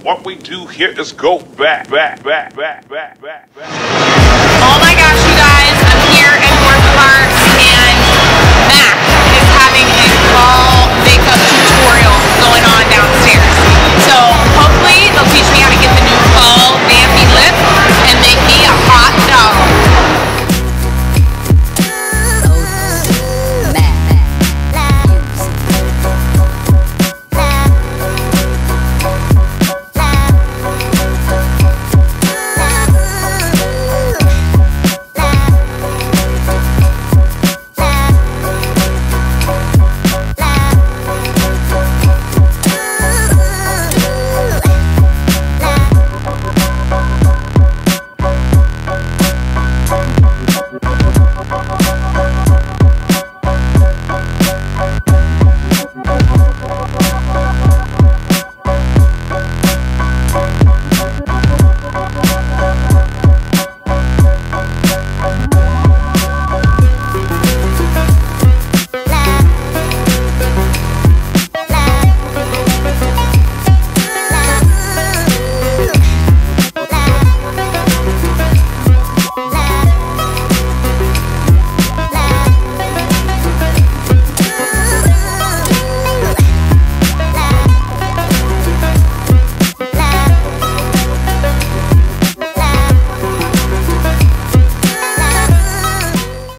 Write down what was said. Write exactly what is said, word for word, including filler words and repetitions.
What we do here is go back, back, back, back, back, back, back. Oh my gosh, you guys, I'm here and